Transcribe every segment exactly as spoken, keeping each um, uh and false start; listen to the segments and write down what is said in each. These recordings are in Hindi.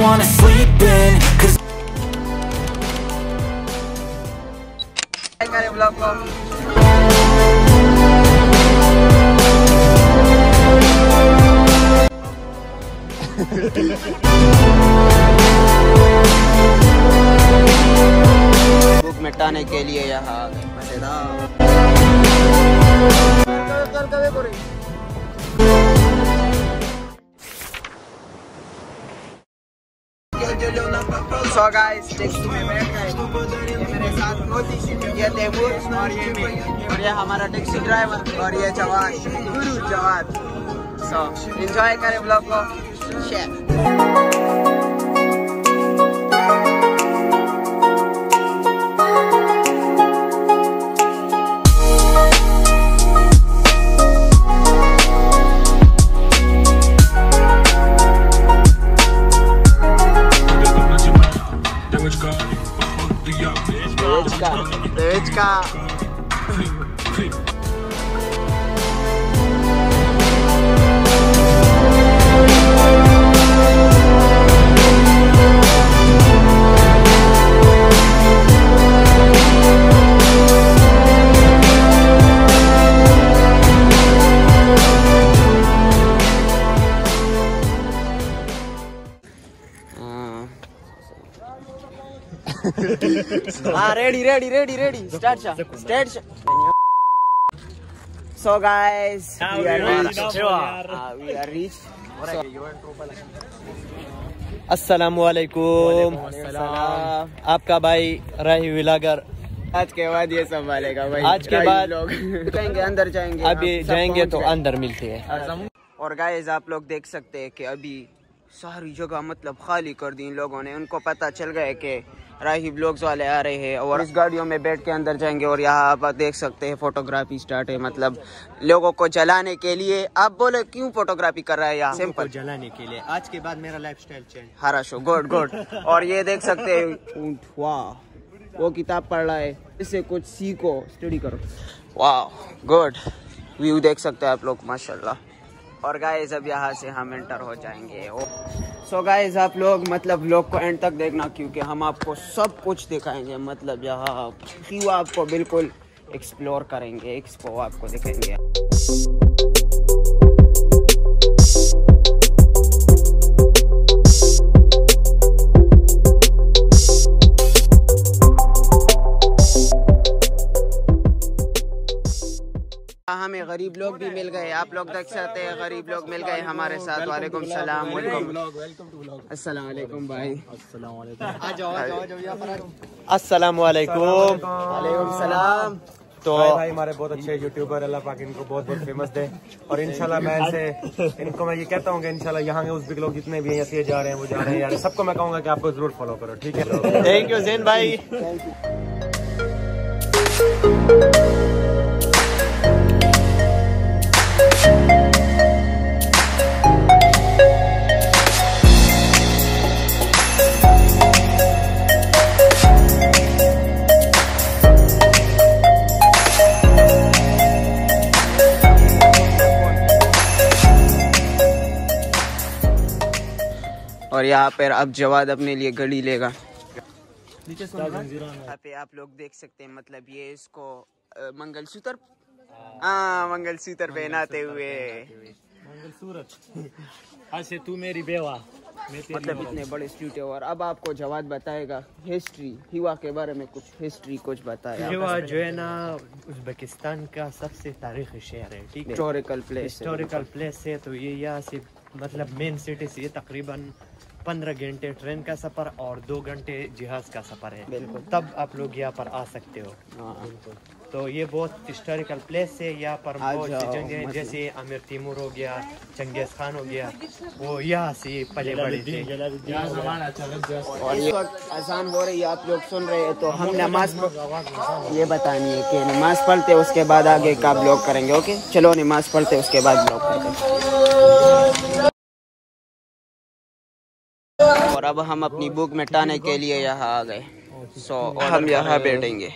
wanna sleep in, 'cause भूख मिटाने के लिए यहाँ मजेदार सो गाइस टैक्सी में बैठ गए। ये मेरे साथ मोदी, ये तैमूर और ये मैं और ये हमारा टैक्सी ड्राइवर और ये जवान गुरु जवान। सो एंजॉय करें ब्लॉग को, share. Девочка. Ah, ready, ready, ready, ready. Start, sha. Start, sha. So, guys, we are reached. Uh, we are reached. अस्सलामुअलैकुम। आपका भाई राही व्लॉगर। आज के बाद ये सब वालेगा भाई। आज के बाद लोग जाएंगे अंदर जाएंगे। अभी जाएंगे तो अंदर मिलते हैं। और गाइस आप लोग देख सकते हैं कि अभी सारी जगह मतलब खाली कर दी इन लोगों ने। उनको पता चल गया कि राही व्लॉग्स वाले आ रहे हैं और इस गाड़ियों में बैठ के अंदर जाएंगे। और यहाँ आप देख सकते हैं फोटोग्राफी स्टार्ट है, मतलब लोगों को जलाने के लिए। आप बोले क्यों फोटोग्राफी कर रहा है यहाँ? सिंपल, जलाने के लिए। आज के बाद मेरा लाइफस्टाइल चेंज। हरा शो, गुड गुड। और ये देख सकते हैं, वाह, वो किताब पढ़ रहा है, इससे कुछ सीखो, स्टडी करो। वाह गुड, व्यू देख सकते हैं आप लोग, माशाल्लाह। और गाइस अब यहाँ से हम एंटर हो जाएंगे। सो गाइस आप लोग मतलब लोग को एंड तक देखना, क्योंकि हम आपको सब कुछ दिखाएंगे। मतलब यहाँ व्यू आपको बिल्कुल एक्सप्लोर करेंगे, एक्सपो आपको दिखाएंगे। हमें गरीब लोग भी मिल गए, आप लोग देख सकते हैं, गरीब लोग मिल गए हमारे साथ। वालेकुम सलाम, अस्सलाम वालेकुम भाई। अस्सलाम वालेकुम। वालेकुम सलाम। तो भाई हमारे बहुत अच्छे यूट्यूबर, अल्लाह पाक इनको बहुत बहुत फेमस दे। और इंशाल्लाह मैं इनसे इनको मैं ये कहता हूँ कि इंशाल्लाह यहाँ के उज़्बेक लोग जितने भी यहाँ से जा रहे हैं वो जा रहे हैं यार, सबको मैं कहूँगा कि आपको जरूर फॉलो करो, ठीक है? थैंक यू जैन भाई। और यहाँ पर अब जवाद अपने लिए घड़ी लेगा। यहाँ पे आप लोग देख सकते हैं, मतलब ये इसको मंगलसूत्र, हाँ मंगलसूत्र पहनाते हुए। से तू मेरी बेवा, मतलब इतने बड़े स्टूडियो। और अब आपको जवाद बताएगा हिस्ट्री हिवा के बारे में, कुछ हिस्ट्री कुछ बताया। हिवा जो है ना उज़्बेकिस्तान का सबसे तारीखी शहर है, ठीक है? हिस्टोरिकल प्लेस, हिस्टोरिकल प्लेस है। तो ये यहाँ से मतलब मेन सिटी से तकरीबन पंद्रह घंटे ट्रेन का सफर और दो घंटे जहाज का सफर है। बिल्कुल, तब आप लोग यहाँ पर आ सकते हो। बिल्कुल। तो ये बहुत हिस्टोरिकल प्लेस है। यहाँ पर बहुत सी जंगें, मतलब। जैसे आमिर तैमूर हो गया, चंगेज खान हो गया, वो यहाँ से पले बड़े थे। और ये वक्त आसान हो रही है, आप लोग सुन रहे हैं। तो हम नमाज ये बतानी है कि नमाज पढ़ते उसके बाद आगे का ब्लॉग करेंगे। ओके चलो नमाज पढ़ते उसके बाद ब्लॉग करेंगे। और अब हम अपनी भूख मिटाने के लिए यहाँ आ गए। सो हम यहाँ बैठेंगे।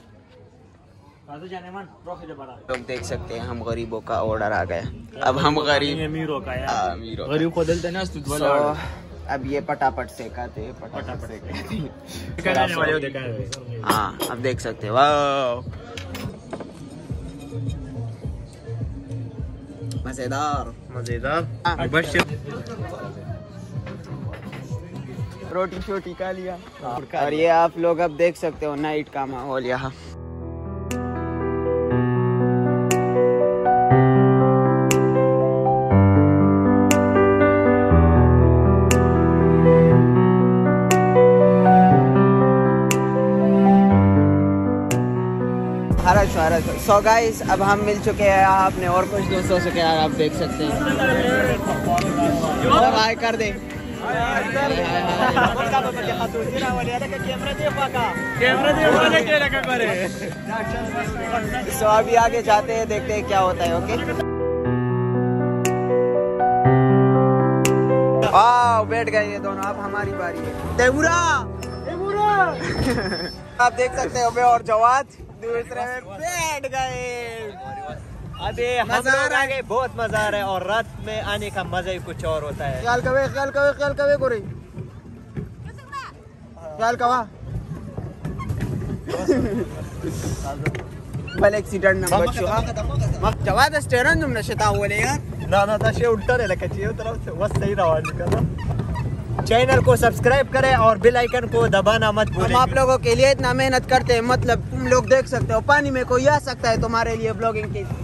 लोग देख सकते हैं हम गरीबों का ऑर्डर आ गया। अब हम गरीब अमीरों का यार, अमीरों गरीब को दिलते ना। so, अब ये पटापट सेकाते हैं, पटापट सेकाते हैं। हाँ अब देख सकते हैं, वाह मजेदार मजेदार। रोटी शोटी खा लिया। और ये आप लोग अब देख सकते हो नाइट का माहौल यहाँ। सो गाइस अब हम मिल चुके हैं आपने और कुछ दोस्तों से, क्या आप देख सकते हैं। और हाय कर दे। सो अभी आगे जाते हैं, देखते हैं क्या होता है। ओके वाह बैठ गए ये दोनों, अब हमारी बारी है। देवुरा आप देख सकते हो, मैं और जवाद दूसरे में बैठ गए। अबे हम लोग आ गए, बहुत मजा आ रहा है और रात में आने का मजा ही कुछ और होता है। ख्याल कवे ख्याल कवे ख्याल कवे को रही ख्याल कवा भले एक्सीडेंट न बच्चो मग जवाद स्टेरन तुम नशता बोले यार ना ना ताशे उल्टा नहीं लगा चाहिए तरफ से बस सही रहा निकल। चैनल को सब्सक्राइब करें और बेल आइकन को दबाना मत भूलें। हम आप लोगों के लिए इतना मेहनत करते हैं, मतलब तुम लोग देख सकते हो पानी में कोई आ सकता है तुम्हारे लिए ब्लॉगिंग के।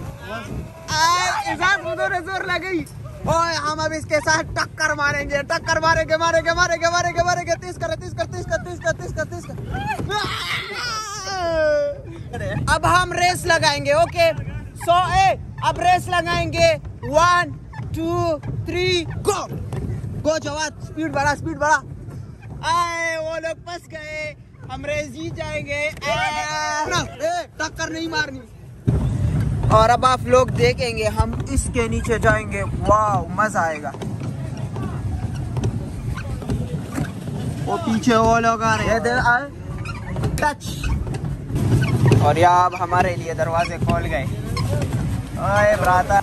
जोर लगी ओए हम अब इसके साथ टक्कर मारेंगे, टक्कर मारेंगे मारेंगे मारेंगे मारेंगे मारेंगे। तीस कर तीस कर तीस कर तीस कर तीस कर तीस कर। अब हम रेस लगाएंगे। ओके सो ए अब रेस लगाएंगे। One two three go go Jawad, speed बढ़ा स्पीड बढ़ा। आए वो लोग फंस गए, हम रेस जीत जाएंगे। टक्कर नहीं मारनी। और अब आप लोग देखेंगे हम इसके नीचे जाएंगे, वाह मजा आएगा। वो पीछे वो लोग आ रहे हैं, टच। और यहाँ अब हमारे लिए दरवाजे खोल गए। ओए ब्राता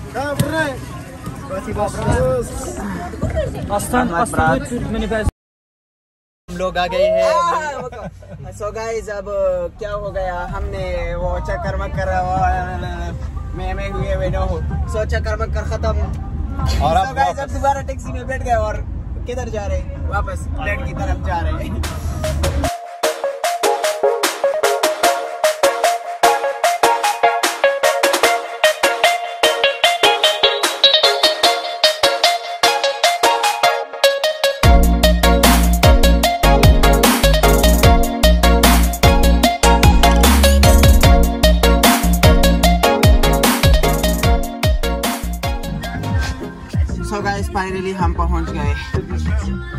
हम लोग आ गए हैं। सो गाइस अब क्या हो गया, हमने वो चक्कर मक्कर में में हुए हुए न हो। सो चक्कर मक्कर खत्म और अब गाइस अब दोबारा टैक्सी में बैठ गए और किधर जा रहे हैं, वापस फ्लैट की तरफ जा रहे हैं। सो गाइस फाइनली हम पहुंच गए।